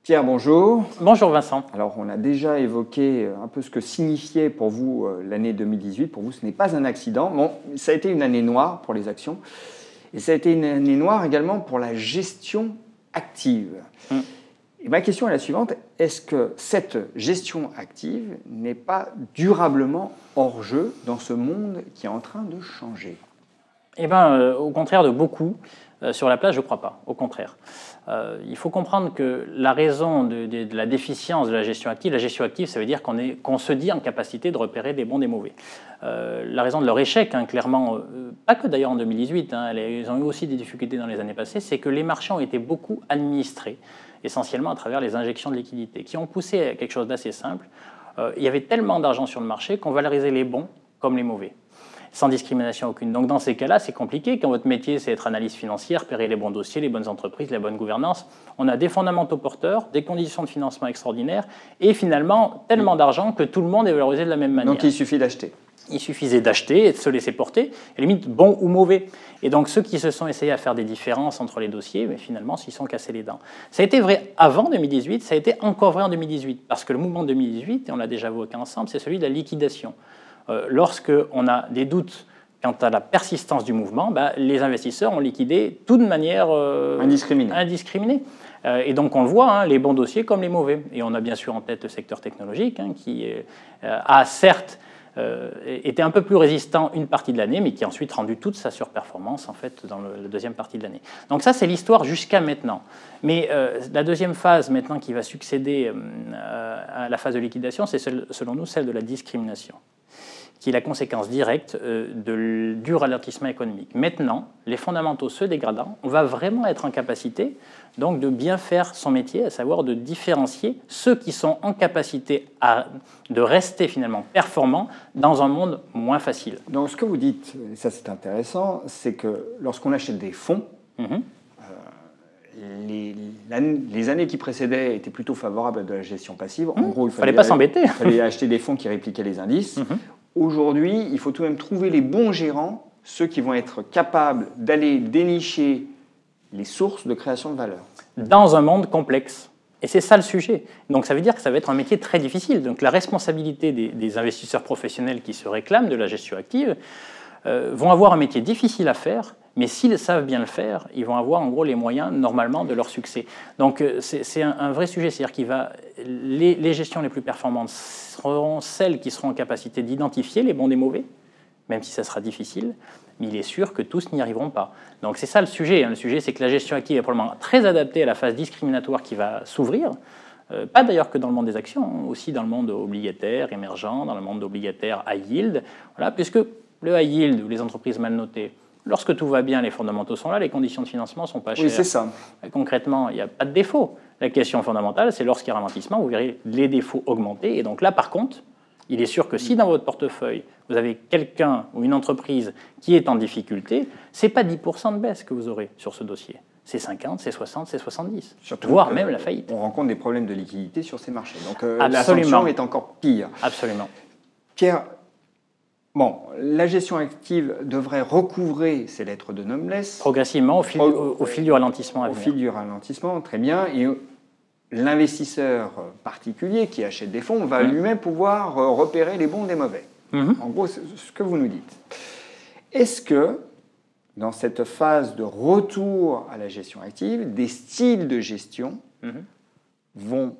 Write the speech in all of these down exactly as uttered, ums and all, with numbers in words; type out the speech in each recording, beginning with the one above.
Pierre, bonjour. Bonjour Vincent. Alors, on a déjà évoqué un peu ce que signifiait pour vous euh, l'année deux mille dix-huit. Pour vous, ce n'est pas un accident. Bon, ça a été une année noire pour les actions. Et ça a été une année noire également pour la gestion active. Mm. Et ma question est la suivante. Est-ce que cette gestion active n'est pas durablement hors jeu dans ce monde qui est en train de changer? Eh bien, euh, au contraire de beaucoup, euh, sur la place, je ne crois pas. Au contraire. Euh, il faut comprendre que la raison de, de, de la déficience de la gestion active, la gestion active, ça veut dire qu'on est, qu'on se dit en capacité de repérer des bons des mauvais. Euh, la raison de leur échec, hein, clairement, euh, pas que d'ailleurs en deux mille dix-huit, hein, ils ont eu aussi des difficultés dans les années passées, c'est que les marchés ont été beaucoup administrés, essentiellement à travers les injections de liquidités, qui ont poussé à quelque chose d'assez simple. Euh, il y avait tellement d'argent sur le marché qu'on valorisait les bons comme les mauvais, sans discrimination aucune. Donc dans ces cas-là, c'est compliqué. Quand votre métier, c'est être analyste financière, repérer les bons dossiers, les bonnes entreprises, la bonne gouvernance, on a des fondamentaux porteurs, des conditions de financement extraordinaires, et finalement, tellement d'argent que tout le monde est valorisé de la même manière. Donc il suffit d'acheter. Il suffisait d'acheter et de se laisser porter, et limite bon ou mauvais. Et donc ceux qui se sont essayés à faire des différences entre les dossiers, mais finalement s'y sont cassés les dents. Ça a été vrai avant deux mille dix-huit, ça a été encore vrai en deux mille dix-huit, parce que le mouvement de deux mille dix-huit, et on l'a déjà évoqué ensemble, c'est celui de la liquidation. Euh, Lorsqu'on a des doutes quant à la persistance du mouvement, bah, les investisseurs ont liquidé tout de manière euh, indiscriminée. indiscriminée. Euh, et donc on le voit, hein, les bons dossiers comme les mauvais. Et on a bien sûr en tête le secteur technologique, hein, qui euh, a certes euh, été un peu plus résistant une partie de l'année, mais qui a ensuite rendu toute sa surperformance en fait, dans le, la deuxième partie de l'année. Donc ça, c'est l'histoire jusqu'à maintenant. Mais euh, la deuxième phase maintenant qui va succéder euh, à la phase de liquidation, c'est selon nous celle de la discrimination, qui est la conséquence directe de, du ralentissement économique. Maintenant, les fondamentaux se dégradant, on va vraiment être en capacité donc, de bien faire son métier, à savoir de différencier ceux qui sont en capacité à, de rester finalement performants dans un monde moins facile. Donc ce que vous dites, et ça c'est intéressant, c'est que lorsqu'on achète des fonds, mm-hmm. euh, les, les années qui précédaient étaient plutôt favorables à de la gestion passive. En mmh. gros, il fallait, fallait pas s'embêter. Il fallait acheter des fonds qui répliquaient les indices. Mm-hmm. Aujourd'hui, il faut tout de même trouver les bons gérants, ceux qui vont être capables d'aller dénicher les sources de création de valeur. Dans un monde complexe. Et c'est ça le sujet. Donc ça veut dire que ça va être un métier très difficile. Donc la responsabilité des, des investisseurs professionnels qui se réclament de la gestion active euh, vont avoir un métier difficile à faire, mais s'ils savent bien le faire, ils vont avoir en gros les moyens normalement de leur succès. Donc c'est un, un vrai sujet, c'est-à-dire qu'il va les, les gestions les plus performantes seront celles qui seront en capacité d'identifier les bons des mauvais, même si ça sera difficile, mais il est sûr que tous n'y arriveront pas. Donc c'est ça le sujet. Hein. Le sujet, c'est que la gestion active est probablement très adaptée à la phase discriminatoire qui va s'ouvrir, euh, pas d'ailleurs que dans le monde des actions, hein, aussi dans le monde obligataire émergent, dans le monde obligataire high yield, voilà, puisque le high yield ou les entreprises mal notées, lorsque tout va bien, les fondamentaux sont là, les conditions de financement ne sont pas chères. Oui, c'est ça. Concrètement, il n'y a pas de défaut. La question fondamentale, c'est lorsqu'il y a ralentissement, vous verrez les défauts augmenter. Et donc là, par contre, il est sûr que si dans votre portefeuille, vous avez quelqu'un ou une entreprise qui est en difficulté, ce n'est pas dix pour cent de baisse que vous aurez sur ce dossier. C'est cinquante, c'est soixante, c'est soixante-dix. Surtout voire même la faillite. On rencontre des problèmes de liquidité sur ces marchés. Donc euh, la sanction est encore pire. Absolument. Pierre, bon, la gestion active devrait recouvrer ses lettres de noblesse. Progressivement, au fil, Pro au, au fil du ralentissement à Au venir. fil du ralentissement, très bien. Et l'investisseur particulier qui achète des fonds va mmh. lui-même pouvoir repérer les bons des mauvais. Mmh. En gros, c'est ce que vous nous dites. Est-ce que, dans cette phase de retour à la gestion active, des styles de gestion mmh. vont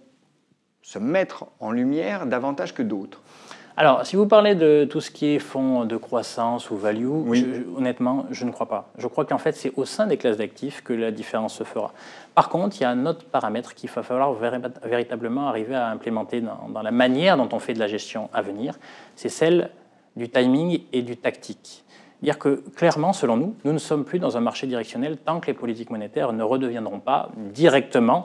se mettre en lumière davantage que d'autres? Alors, si vous parlez de tout ce qui est fonds de croissance ou value, oui. je, je, honnêtement, je ne crois pas. Je crois qu'en fait, c'est au sein des classes d'actifs que la différence se fera. Par contre, il y a un autre paramètre qu'il va falloir véritablement arriver à implémenter dans, dans la manière dont on fait de la gestion à venir, c'est celle du timing et du tactique. Dire que, clairement, selon nous, nous ne sommes plus dans un marché directionnel tant que les politiques monétaires ne redeviendront pas directement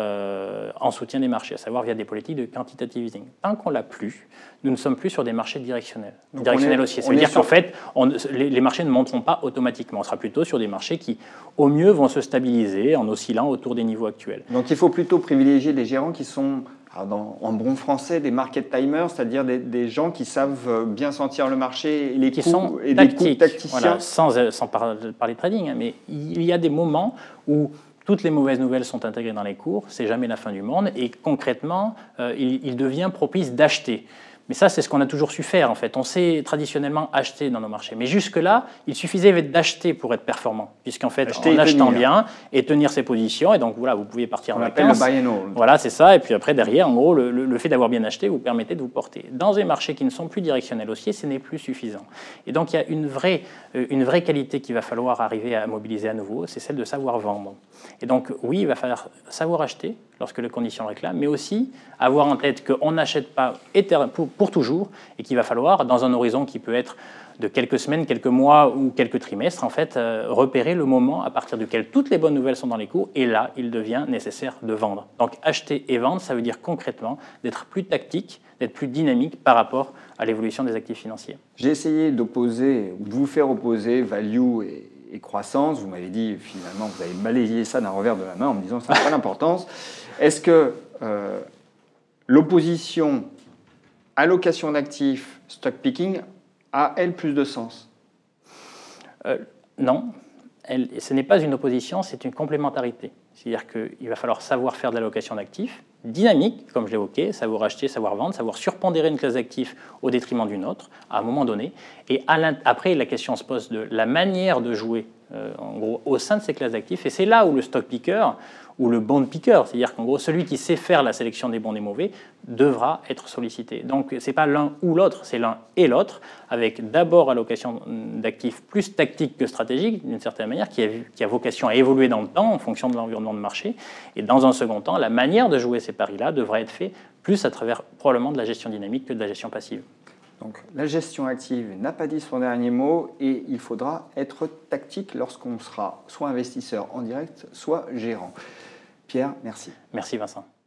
Euh, en soutien des marchés, à savoir via des politiques de quantitative easing. Tant qu'on l'a plus, nous ne sommes plus sur des marchés directionnels. Donc directionnels aussi. Ça veut dire qu'en fait, on, les, les marchés ne monteront pas automatiquement. On sera plutôt sur des marchés qui, au mieux, vont se stabiliser en oscillant autour des niveaux actuels. Donc il faut plutôt privilégier des gérants qui sont, dans, en bon français, des market timers, c'est-à-dire des, des gens qui savent bien sentir le marché et les qui coûts, sont et tactiques, des coûts tacticiens. Voilà, sans, sans parler de trading, hein, mais il y a des moments où toutes les mauvaises nouvelles sont intégrées dans les cours, c'est jamais la fin du monde, et concrètement, euh, il, il devient propice d'acheter. Mais ça, c'est ce qu'on a toujours su faire, en fait. On sait traditionnellement acheter dans nos marchés. Mais jusque-là, il suffisait d'acheter pour être performant, puisqu'en fait, acheter en achetant bien et tenir ses positions, et donc voilà, vous pouviez partir en vacances. On appelle le buy and hold. Voilà, c'est ça. Et puis après, derrière, en gros, le, le fait d'avoir bien acheté vous permettait de vous porter. Dans des marchés qui ne sont plus directionnels haussiers, ce n'est plus suffisant. Et donc, il y a une vraie, une vraie qualité qu'il va falloir arriver à mobiliser à nouveau, c'est celle de savoir vendre. Et donc, oui, il va falloir savoir acheter lorsque les conditions le réclament, mais aussi avoir en tête qu'on n'achète pas pour, pour toujours et qu'il va falloir, dans un horizon qui peut être de quelques semaines, quelques mois ou quelques trimestres, en fait, euh, repérer le moment à partir duquel toutes les bonnes nouvelles sont dans les cours, et là, il devient nécessaire de vendre. Donc, acheter et vendre, ça veut dire concrètement d'être plus tactique, d'être plus dynamique par rapport à l'évolution des actifs financiers. J'ai essayé d'opposer, ou de vous faire opposer value et, et croissance. Vous m'avez dit, finalement, vous avez balayé ça d'un revers de la main en me disant ça n'a pas d'importance. Est-ce que euh, l'opposition allocation d'actifs, stock picking, a, elle, plus de sens? euh, Non, elle, ce n'est pas une opposition, c'est une complémentarité. C'est-à-dire qu'il va falloir savoir faire de l'allocation d'actifs, dynamique, comme je l'évoquais, savoir acheter, savoir vendre, savoir surpondérer une classe d'actifs au détriment d'une autre, à un moment donné. Et à après, la question se pose de la manière de jouer, euh, en gros, au sein de ces classes d'actifs. Et c'est là où le stock picker, ou le bond picker, c'est-à-dire qu'en gros, celui qui sait faire la sélection des bons et des mauvais, devra être sollicité. Donc, ce n'est pas l'un ou l'autre, c'est l'un et l'autre, avec d'abord allocation d'actifs plus tactique que stratégique, d'une certaine manière, qui a, qui a vocation à évoluer dans le temps en fonction de l'environnement de marché. Et dans un second temps, la manière de jouer ces paris-là devra être faite plus à travers probablement de la gestion dynamique que de la gestion passive. Donc, la gestion active n'a pas dit son dernier mot et il faudra être tactique lorsqu'on sera soit investisseur en direct, soit gérant. Pierre, merci. Merci Vincent.